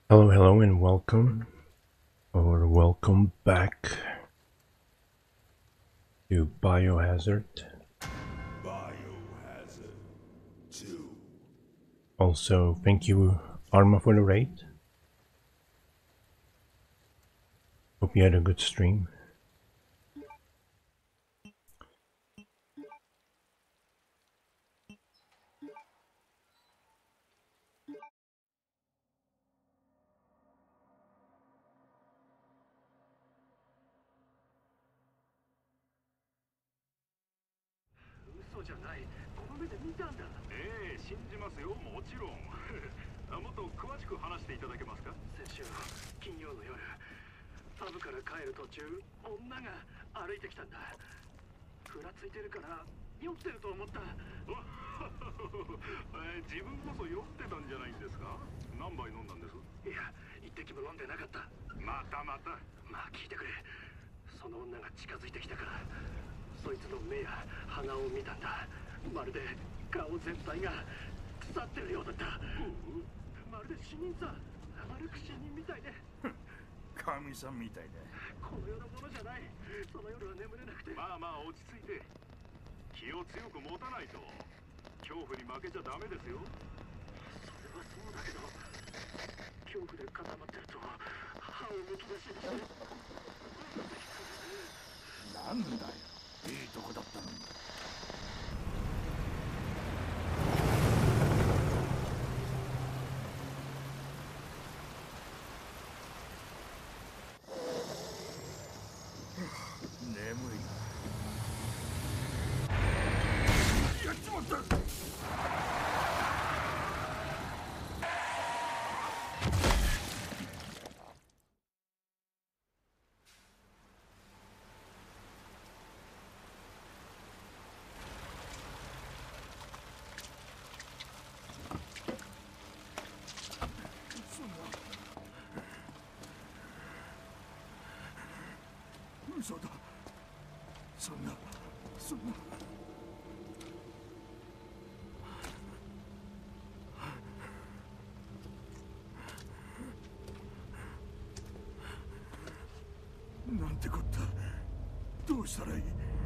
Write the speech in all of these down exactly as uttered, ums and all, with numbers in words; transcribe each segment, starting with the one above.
Hello, hello, and welcome, or welcome back to Biohazard. Biohazard two. Also, thank you, Arma, for the raid. Hope you had a good stream. なんてこった。どうしたらいい。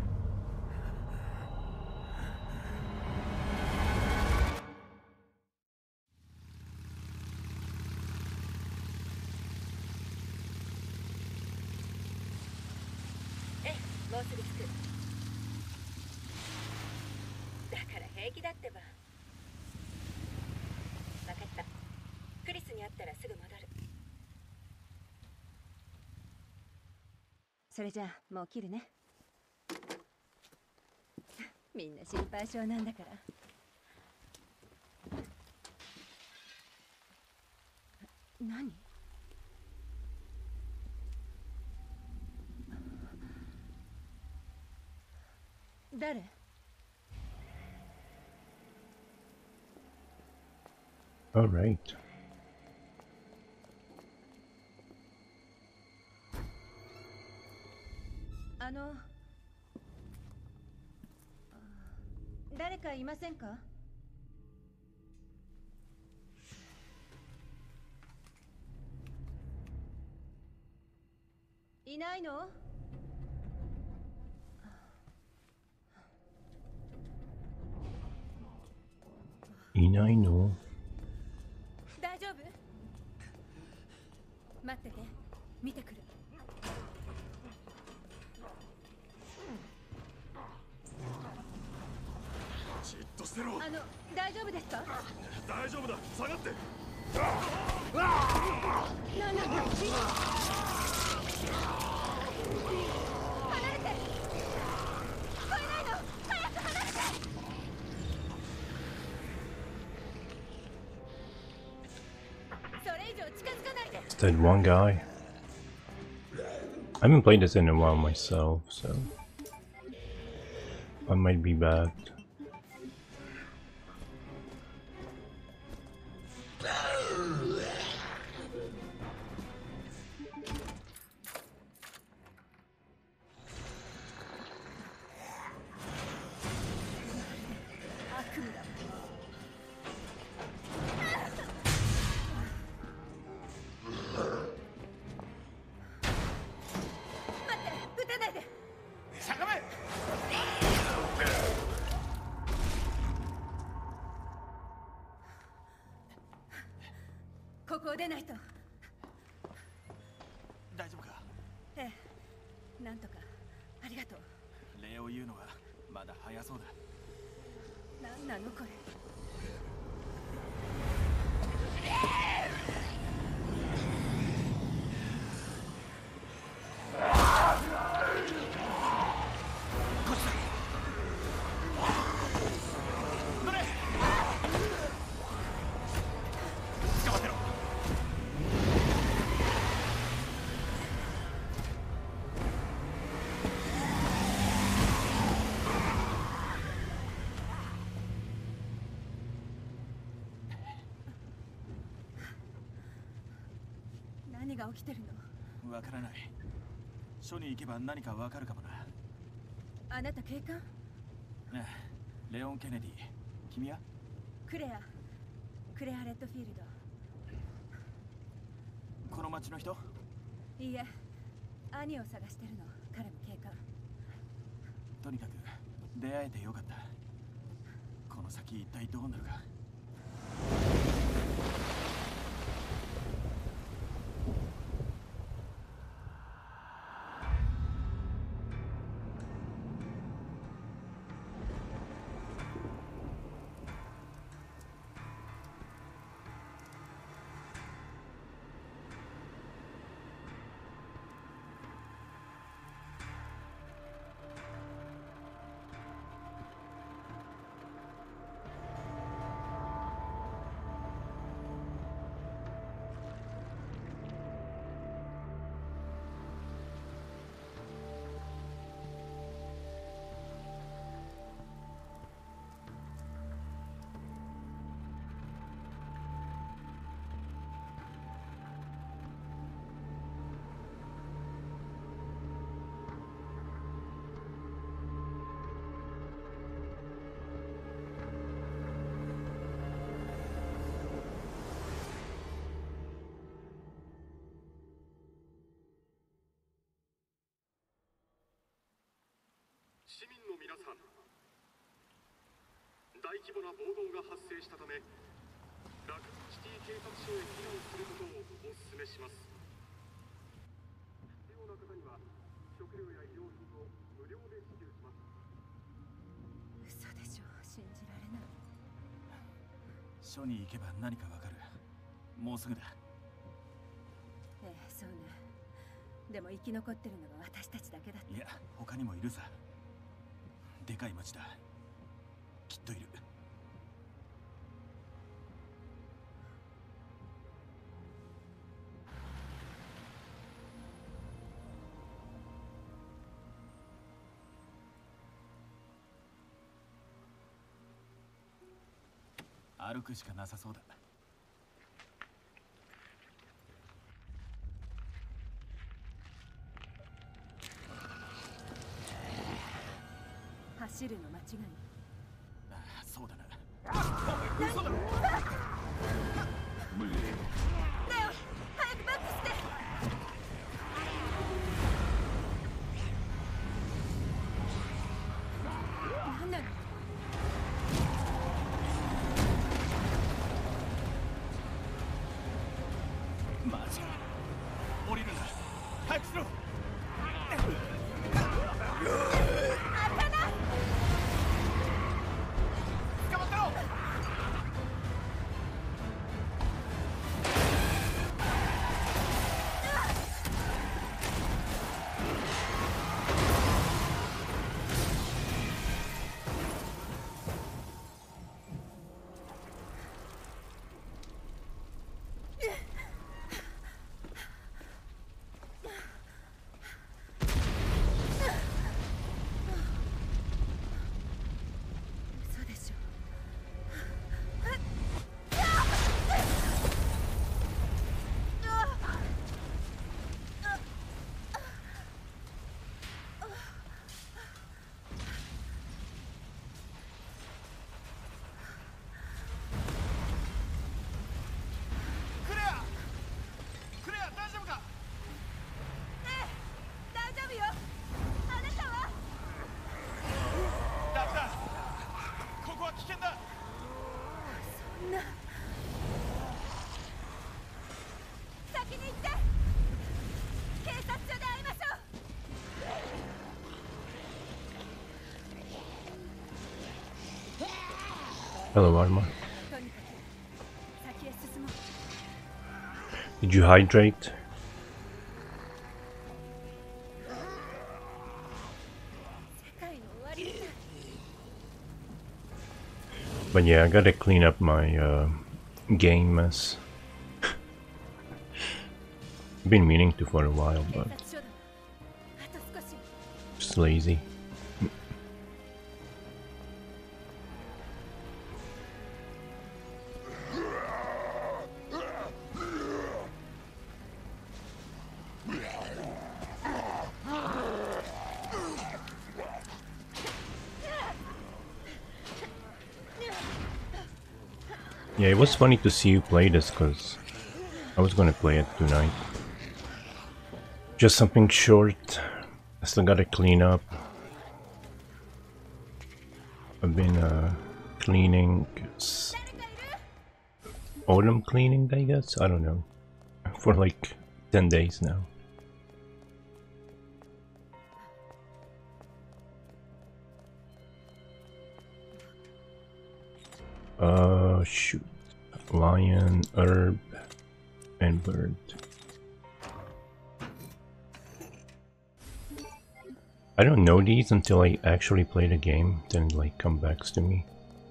ええ、もうすぐ着く。だから平気だってば。分かった。クリスに会ったらすぐ戻る。それじゃあもう切るね。みんな心配性なんだから。何？誰？ All right. あの、誰かいませんか？いないの？ いないの？ 大丈夫？待ってて、見てくる。 じっとしてろ。 あの、大丈夫ですか？ 大丈夫だ。下がって。 なんなんだ。離れて。聞こえないの。早く離れて。それ以上近づかないで。 Is that one guy? I haven't played this in a while myself, so I might be bad. こを出ないと。 大丈夫か？ ええ、なんとか。ありがとう。 礼を言うのはまだ早そうだ。 何なのこれ。何が起きてるの？ わからない。署に行けば何かわかるかもな。 あなた警官？ ねえ、レオン・ケネディ。君は？ クレア。クレア・レッドフィールド。 この町の人？ いいえ、兄を探してるの。彼も警官。 とにかく出会えてよかった。この先一体どうなるか。 市民の皆さん、大規模な暴動が発生したためラクーンシティ警察署へ避難することをお勧めします。必要な方には食料や衣料品を無料で支給します。 嘘でしょ。信じられない。 署に行けば何かわかる。もうすぐだ。 ええ、そうね。でも生き残ってるのは私たちだけだって。 いや、他にもいるさ。でかい町だ。きっといる。歩くしかなさそうだ。 走るの間違い？ ああ、そうだな。 嘘だろ。レオン、早くバックして。何なの？ マジか。降りるんだ。早くしろ。捕まったろ。 Hello, Arma. とにかく先へ進もう。 Did you hydrate? But yeah, I gotta clean up my uh, game mess. I've been meaning to for a while, but just lazy. Yeah, it was funny to see you play this, because I was gonna play it tonight. Just something short. I still gotta clean up. I've been uh, cleaning... autumn cleaning, I guess? I don't know. For like ten days now. Uh, shoot. Lion, herb, and bird. I don't know these until I actually play the game, then it like come back to me.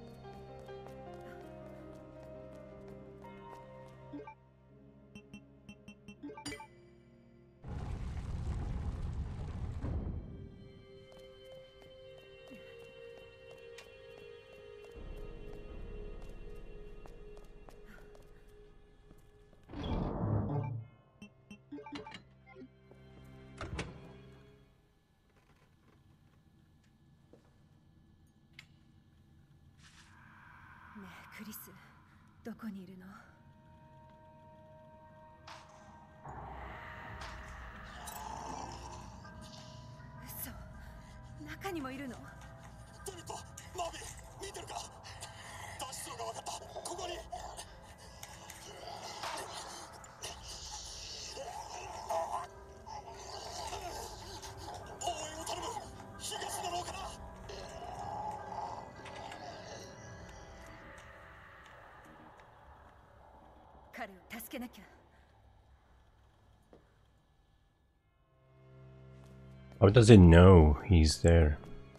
How does it know he's there?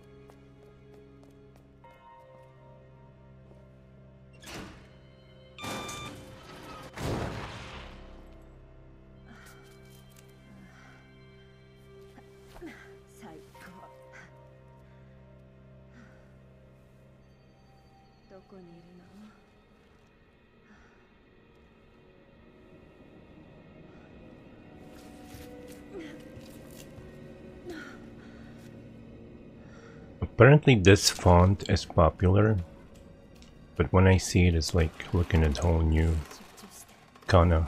Apparently this font is popular, but when I see it, it's like looking at whole new kana.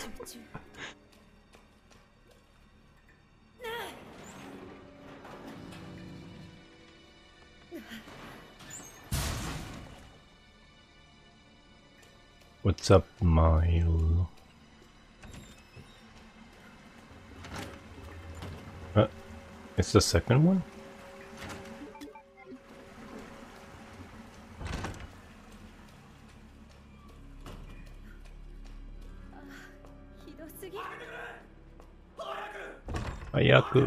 What's up, Mile? Uh, it's the second one? Ayaku.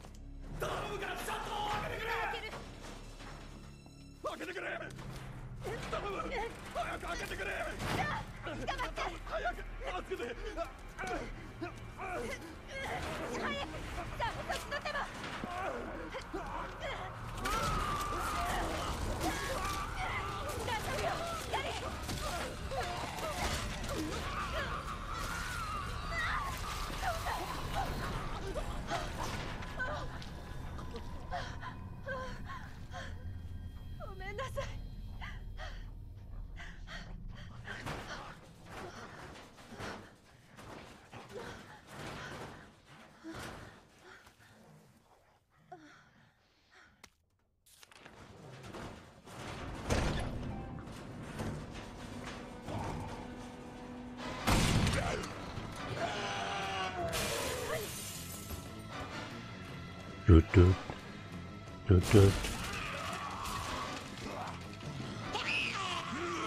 Doot doot. Doot doot.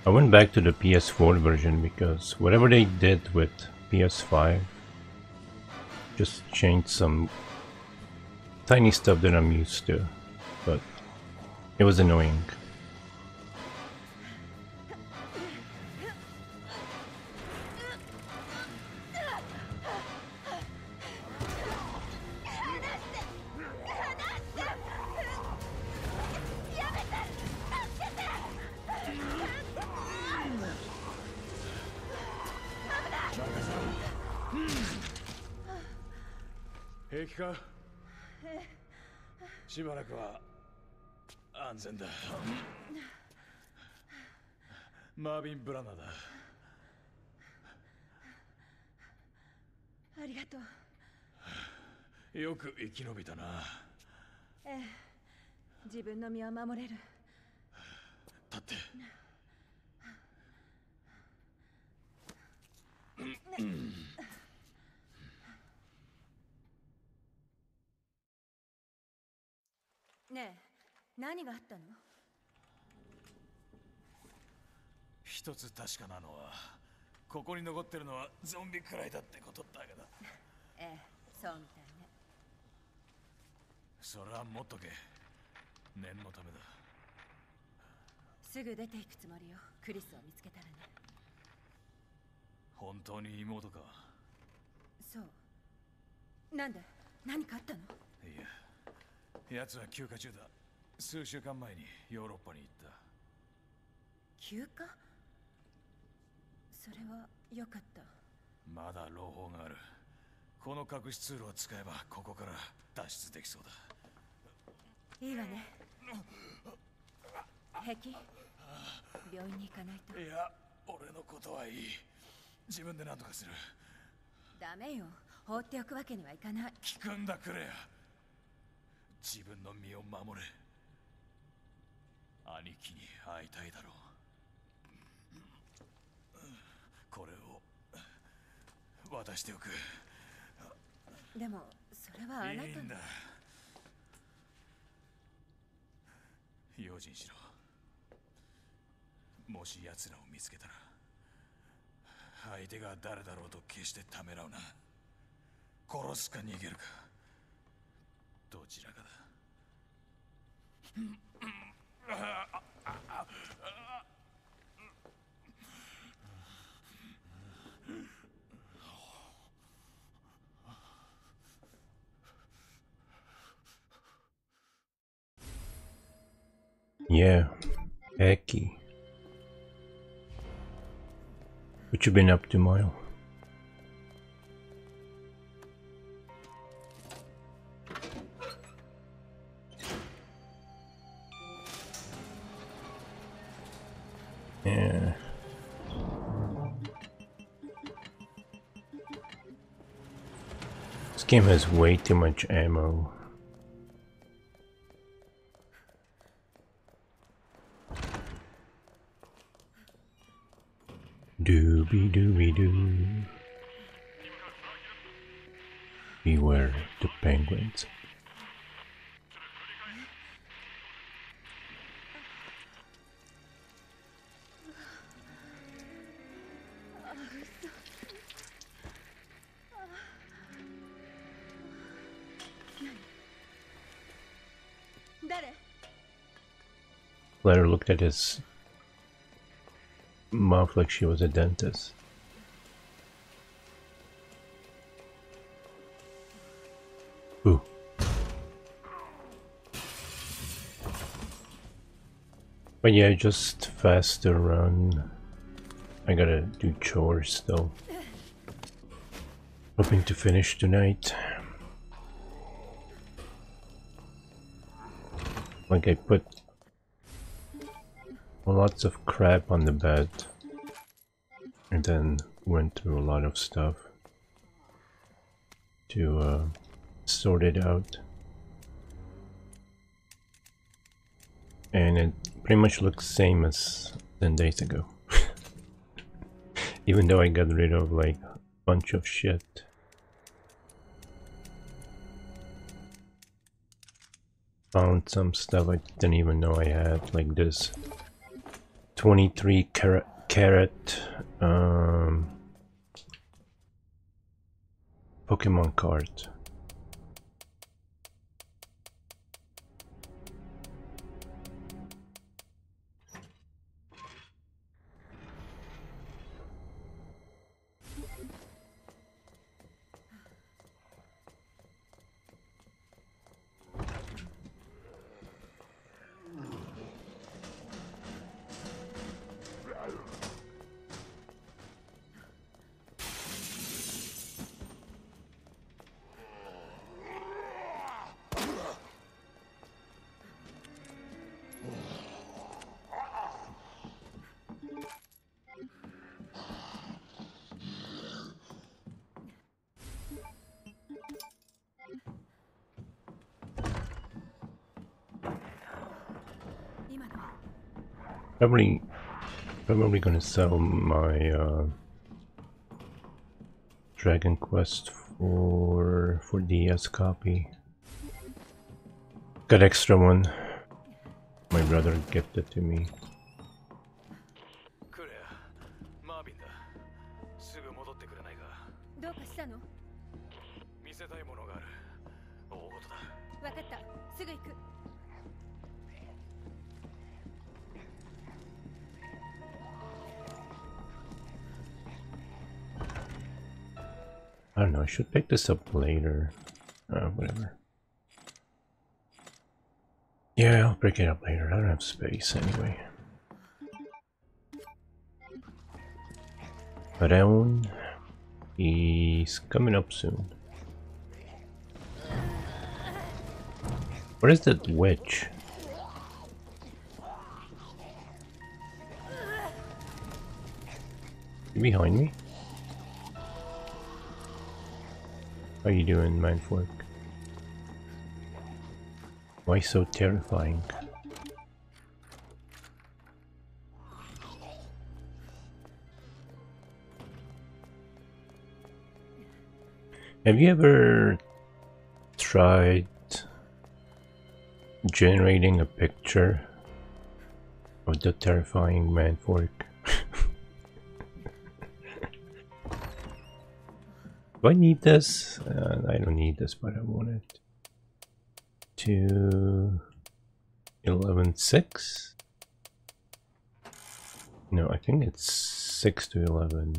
I went back to the P S four version because whatever they did with P S five just changed some tiny stuff that I'm used to, but it was annoying. 平気か？しばらくは安全だ。マービン・ブラナーだ。 ありがとう。 よく生き延びたな。 ええ、自分の身は守れる。 立って。 ねえ、何があったの？ 一つ確かなのは、ここに残ってるのはゾンビくらいだってことだけど。 ええ、そうみたいね。 それは持っとけ。念のためだ。 すぐ出ていくつもりよ。クリスを見つけたらね。 本当に妹か？ そう。なんで？何かあったの？ いや。奴は休暇中だ。数週間前にヨーロッパに行った。 休暇？それは良かった。 まだ朗報がある。この隠し通路を使えばここから脱出できそうだ。 いいわね。平気？病院に行かないと。 いや、俺のことはいい。自分で何とかする。 ダメよ。放っておくわけにはいかない。 聞くんだクレア。自分の身を守れ。兄貴に会いたいだろう。これを渡しておく。 でもそれはあなたの。 いいんだ。用心しろ。もし奴らを見つけたら相手が誰だろうと決してためらうな。殺すか逃げるか、どちらかだ。 Yeah, Eki. What you been up to, Mile? Yeah. This game has way too much ammo. Dooby dooby doo. Beware the penguins. Claire looked at his mouth like she was a dentist. Ooh. But yeah, just faster run. I gotta do chores still. Hoping to finish tonight. Like I put lots of crap on the bed and then went through a lot of stuff to uh, sort it out, and it pretty much looks same as ten days ago. Even though I got rid of like a bunch of shit. Found some stuff I didn't even know I had, like this twenty-three carat, carat um, Pokemon card. Probably, probably gonna sell my uh, Dragon Quest for for D S copy. Got extra one. My brother gifted to me. クレア、マービンだ。すぐ戻ってくれないか。 どうかしたの？ 見せたいものがある。大事だ。 わかった。すぐ行く。 I don't know, I should pick this up later. Uh, whatever. Yeah, I'll pick it up later. I don't have space anyway. Raon is coming up soon. What is that witch? You behind me? How you doing, Mindfork? Why so terrifying? Have you ever tried generating a picture of the terrifying Mindfork? Do I need this? Uh, I don't need this, but I want it. To eleven six? No, I think it's six to eleven.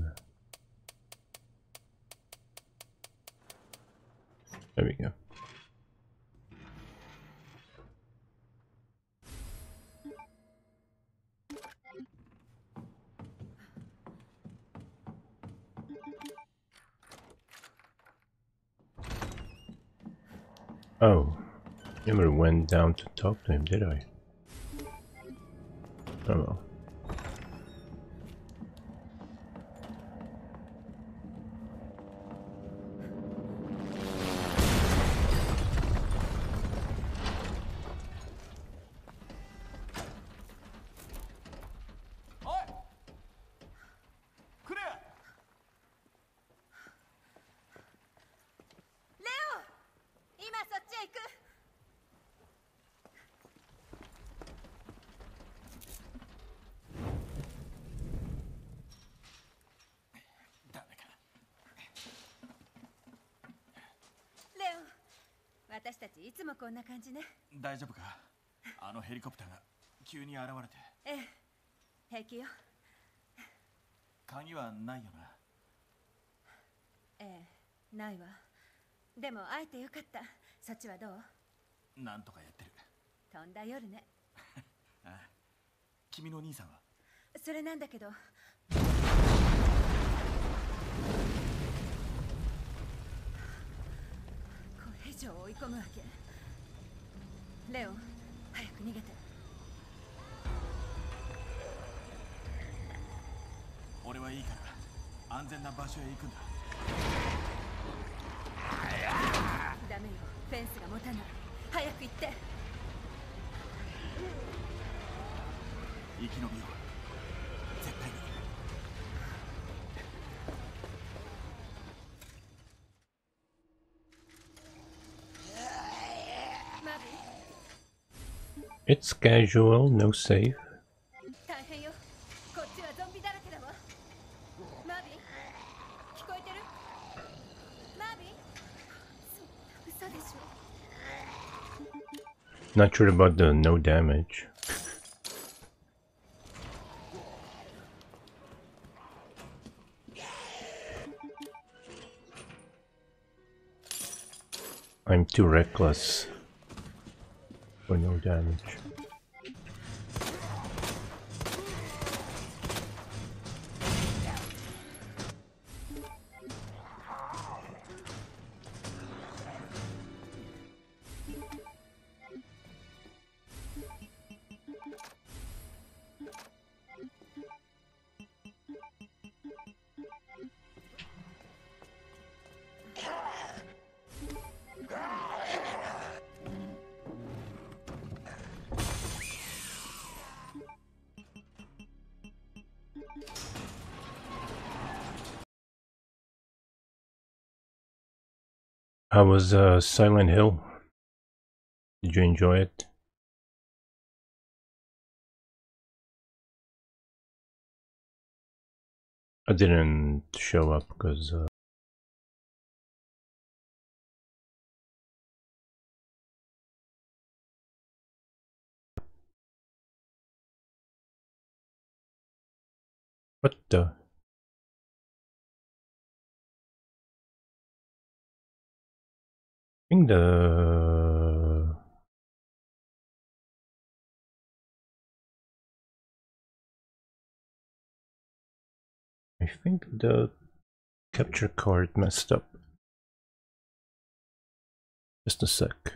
There we go. Oh, never went down to talk to him, did I? Oh well. Leon 私たちいつもこんな感じね。 大丈夫か？あのヘリコプターが急に現れて。 ええ、平気よ。 鍵はないよな。 ええ、ないわ。でも会えてよかった。そっちはどう？ なんとかやってる。 とんだ夜ね。 ああ、君の兄さんは？ それなんだけど。これ以上追い込むわけ。レオン、早く逃げて。 俺はいいから安全な場所へ行くんだ。 ダメよ、フェンスが持たない。早く行って。 生き延びよう。絶対に。 マビー。 It's casual, no save. 大変よ。 Not sure about the no damage. I'm too reckless for no damage. How was uh, Silent Hill? Did you enjoy it? I didn't show up because uh, what the? I think the I think the capture card messed up. Just a sec.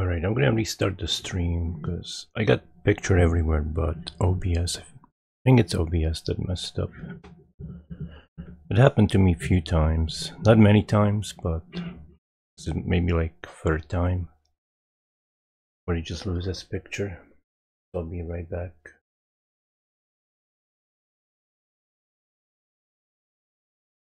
Alright, I'm gonna restart the stream because I got picture everywhere but O B S. I think it's O B S that messed up. It happened to me a few times. Not many times, but maybe like third time. Where he just loses picture. I'll be right back.